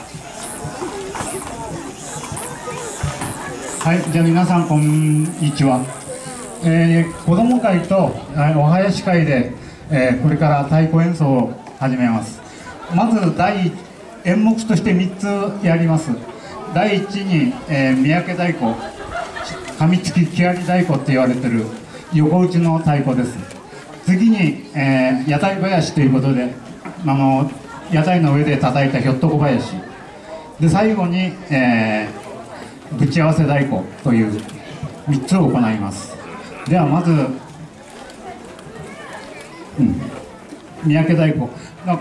はい、じゃあ皆さんこんにちは。子ども会とお囃子会で、これから太鼓演奏を始めます。まず演目として3つやります。第一に、三宅太鼓、噛みつき木遣り太鼓って言われてる横打ちの太鼓です。次に、屋台囃子ということで屋台の上で叩いたひょっとこ囃子で、最後に、ぶち合わせ太鼓という3つを行います。ではまず、三宅太鼓が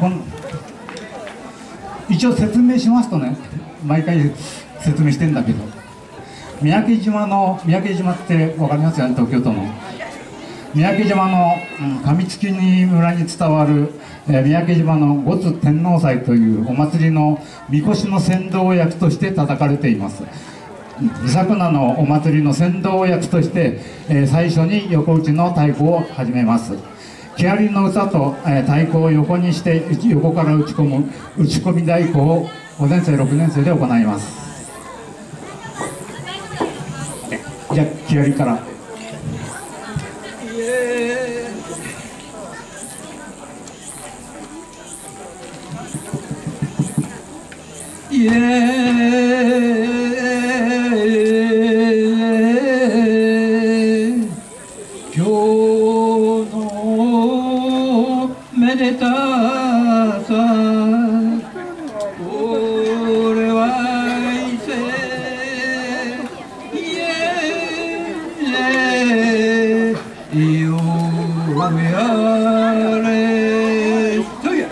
一応説明しますとね、毎回説明してんだけど、三宅島って分かりますよね、東京都の。三宅島の上月村に伝わる、三宅島の五津天王祭というお祭りのみこしの先導役として叩かれています。伊佐久名のお祭りの先導役として、最初に横打ちの太鼓を始めます。木遣りの歌と、太鼓を横にして横から打ち込み太鼓を5年生6年生で行います。じゃあ木遣りから。イエーイ、今日のめでたさ、俺はいせイエーイ、よやれとや。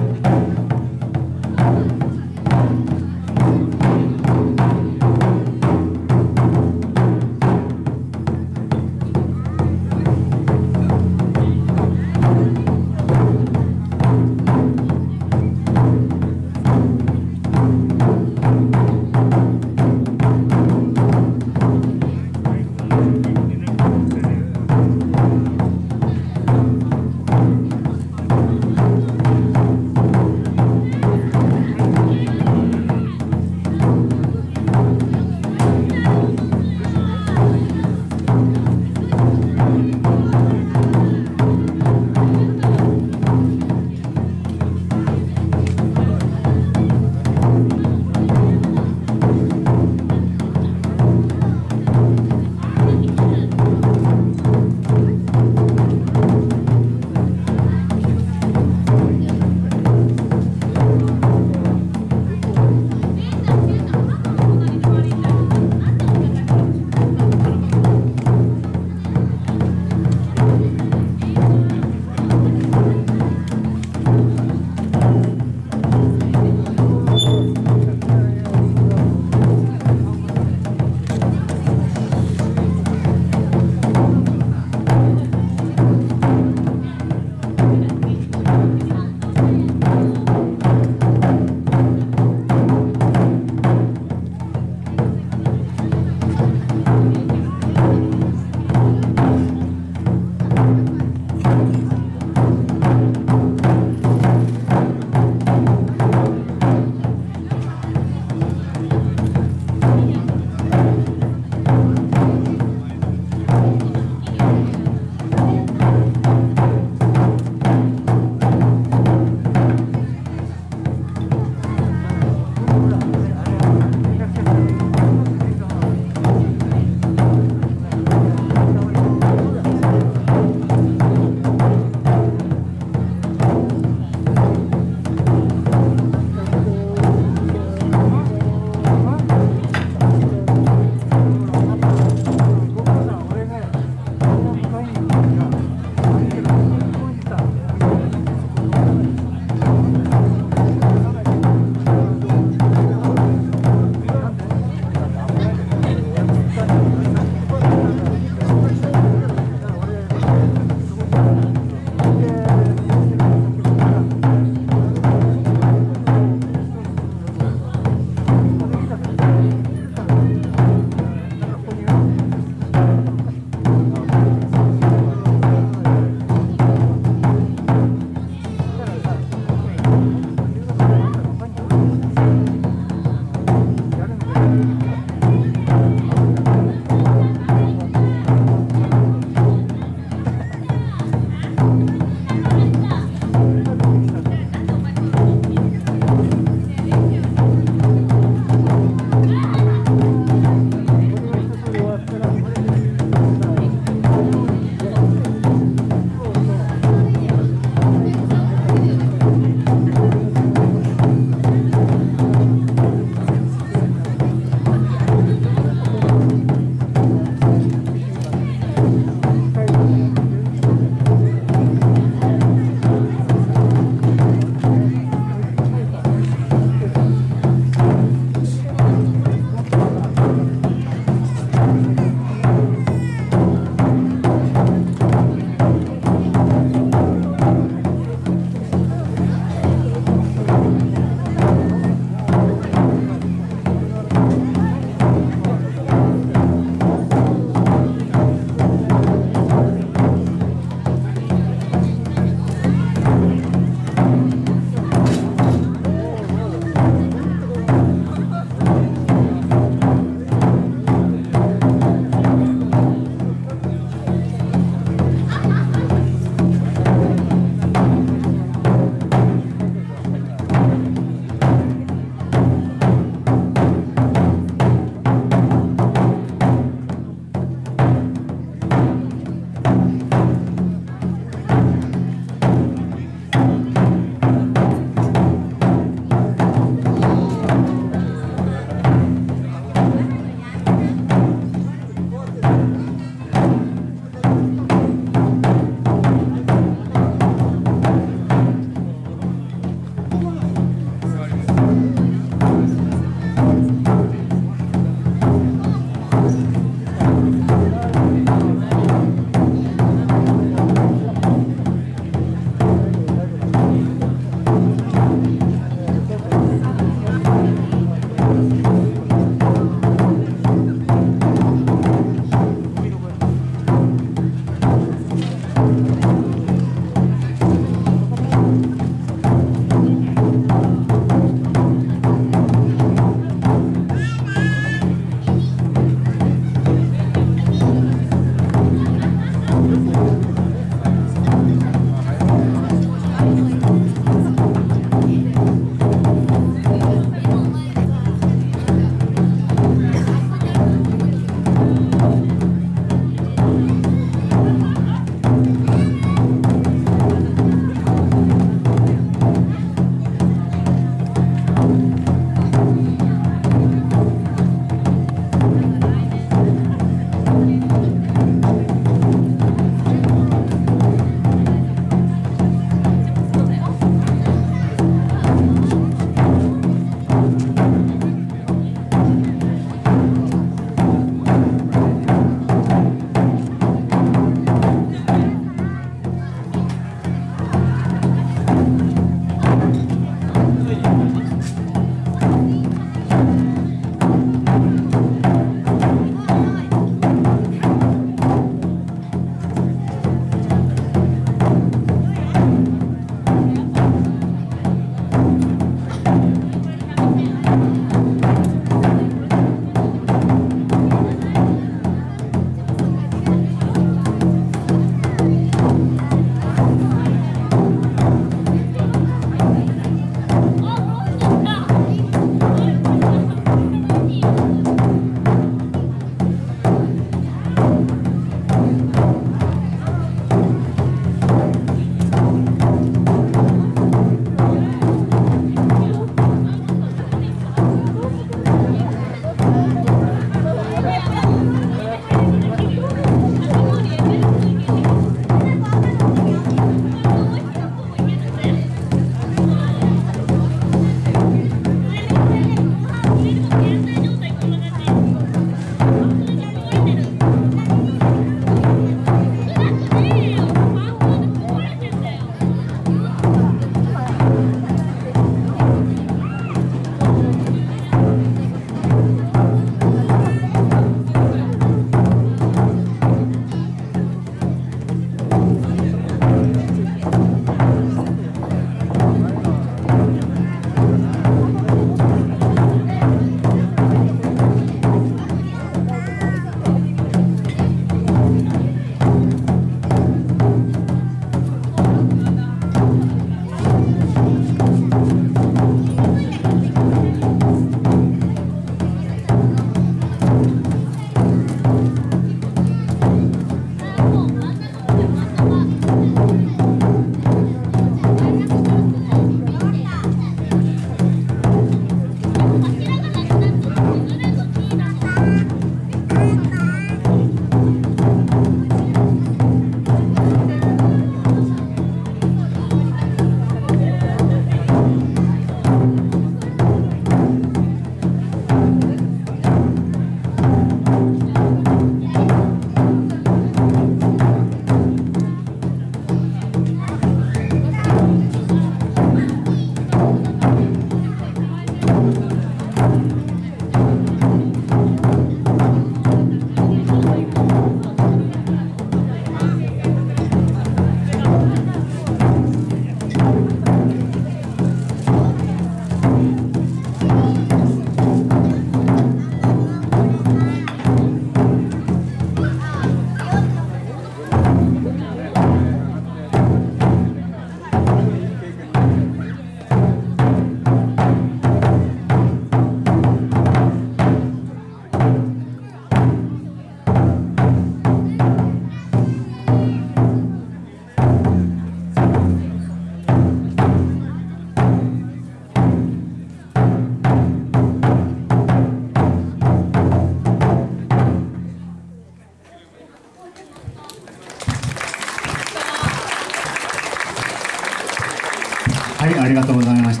はい、ありがとうございました。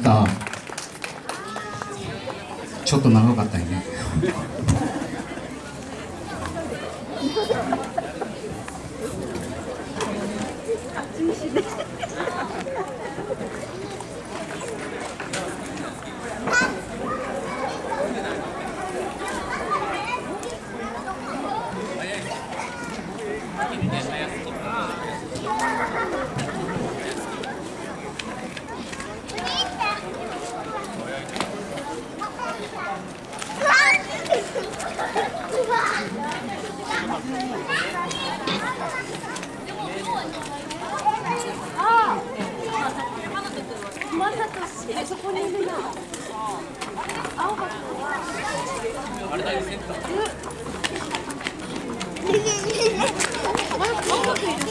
ちょっと長かったよね。 そこにいるな。青かった。あれだよ、センター。青くいるって。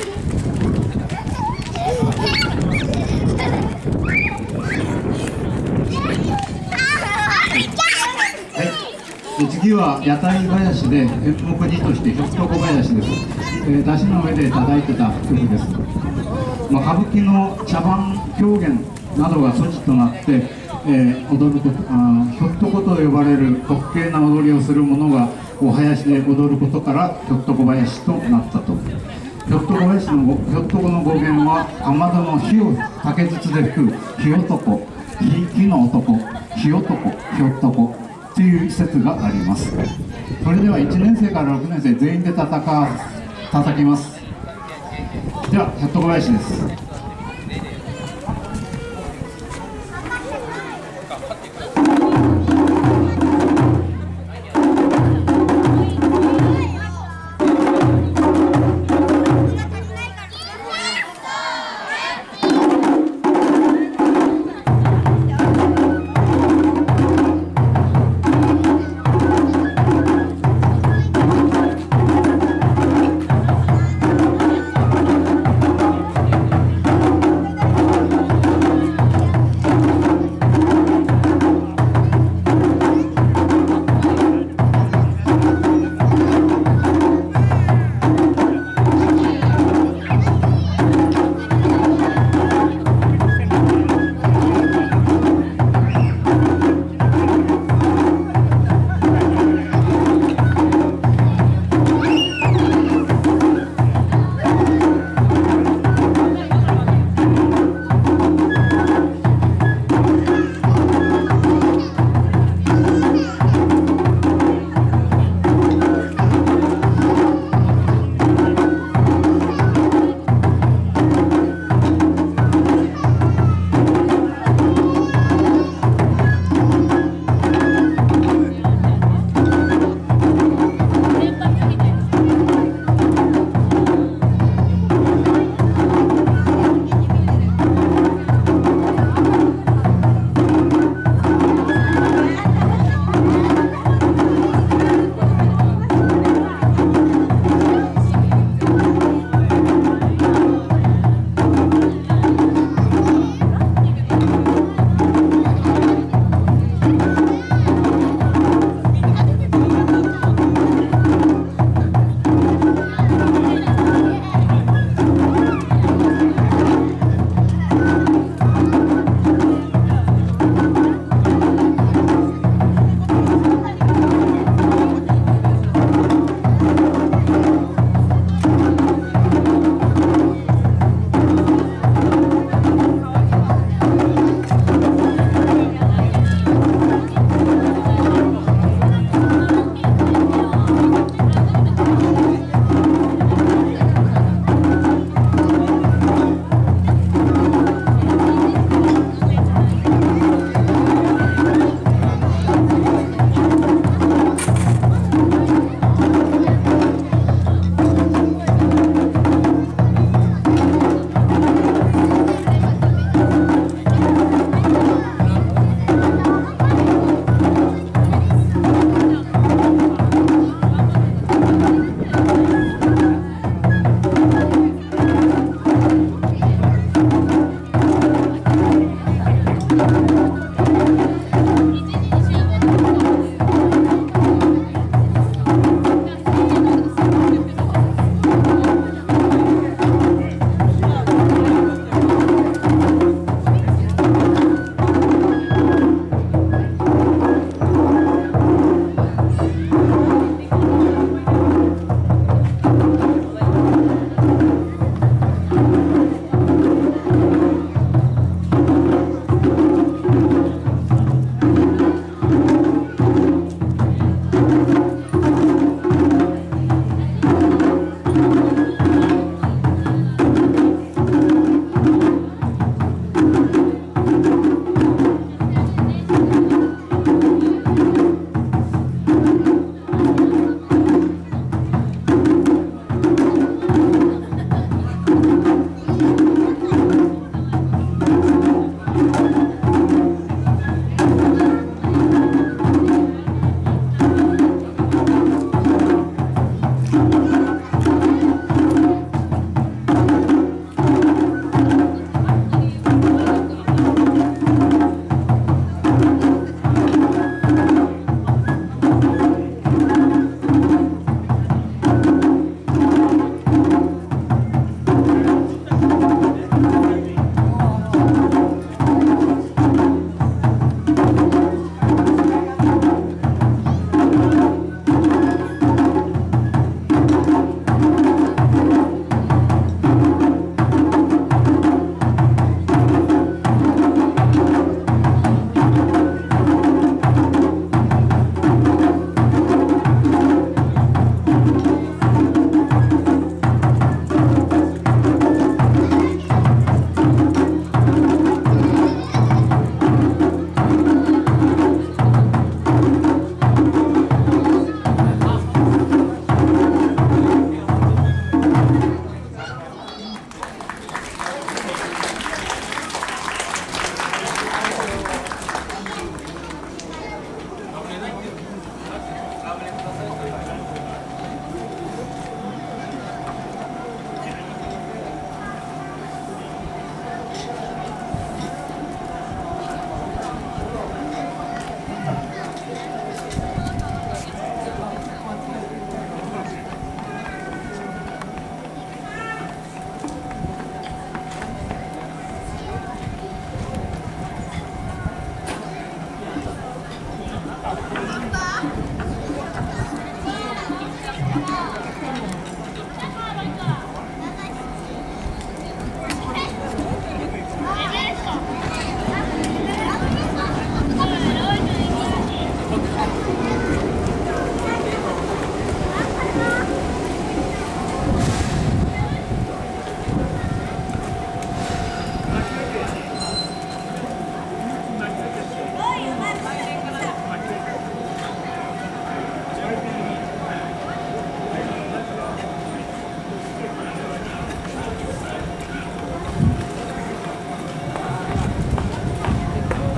はい、次は屋台林で演目2としてひょっとこ林です。出汁の上で叩いてた曲です。歌舞伎の茶番狂言などが素地となって、踊ること、ひょっとこと呼ばれる滑稽な踊りをする者がお囃子で踊ることからひょっとこ囃子となったと。ひょっとこ囃子のひょっとこの語源はかまどの火を竹筒で吹く火男、火の男、火男、ひょっとこ。という説があります。それでは1年生から6年生全員で叩きます。ではひょっとこ林です。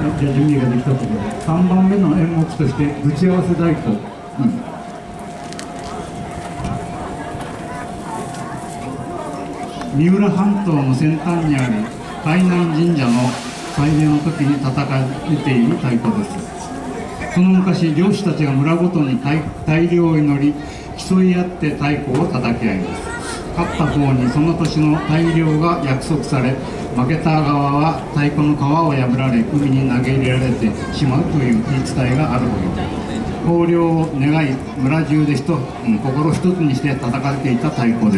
じゃあ準備ができたところで3番目の演目として打ち合わせ太鼓、三浦半島の先端にある海南神社の祭礼の時に叩かれている太鼓です。その昔、漁師たちが村ごとに大漁を祈り競い合って太鼓を叩き合います。勝った方にその年の大漁が約束され、負けた側は太鼓の皮を破られ海に投げ入れられてしまうという言い伝えがあるほど、豊漁を願い村中で心一つにして叩かれていた太鼓です。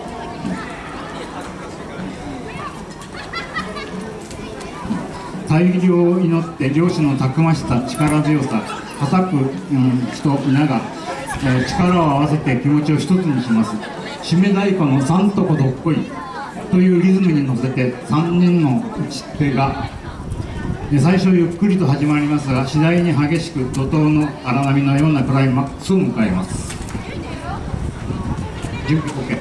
大漁を祈って漁師のたくましさ、力強さ、叩く、人皆が、力を合わせて気持ちを一つにします。締め太鼓のさんとこどっこいというリズムに乗せて3人の打ち手が最初ゆっくりと始まりますが、次第に激しく怒涛の荒波のようなクライマックスを迎えます。準備 OK。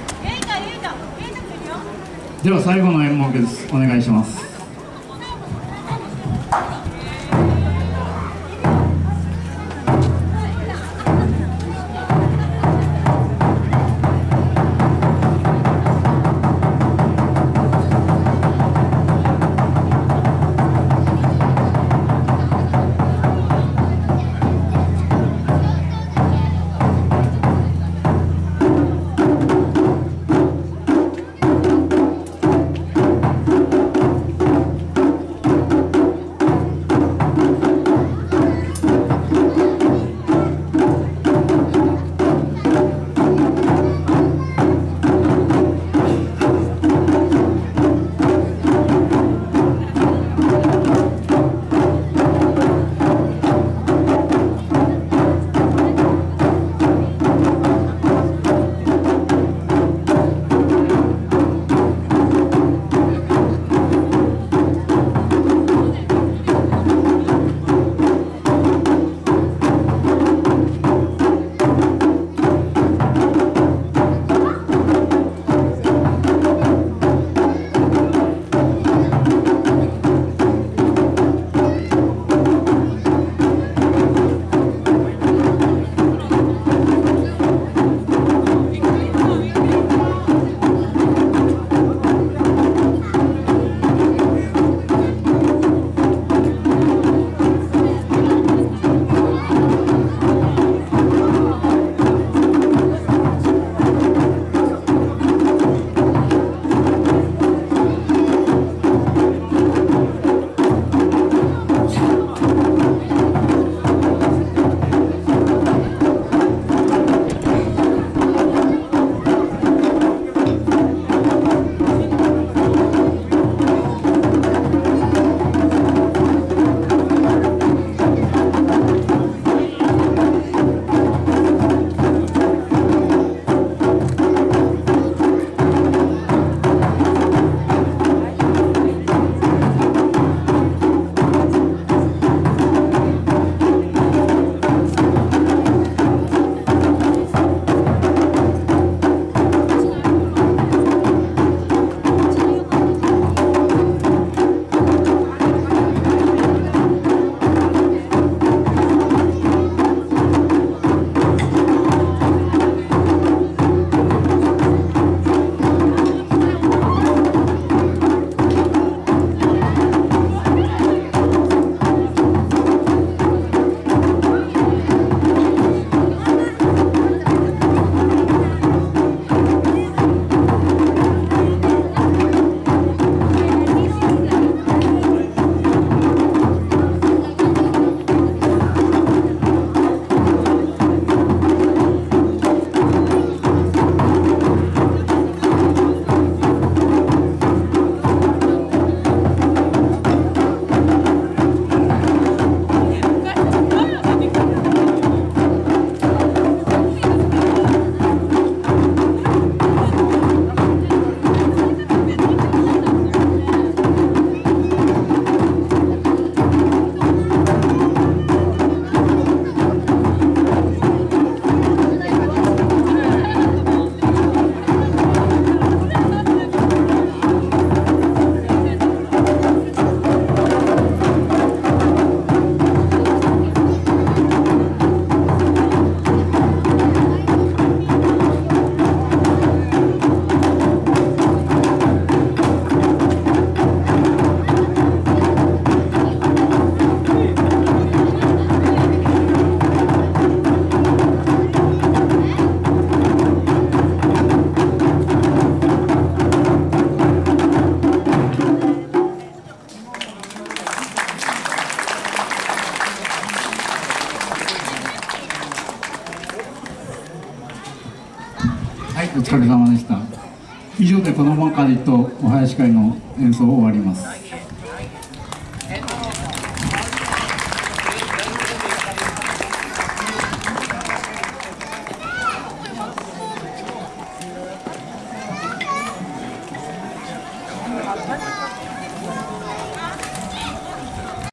では最後の演目です。お願いします。 お疲れ様でした。以上で子ども会とお囃子会の演奏を終わります。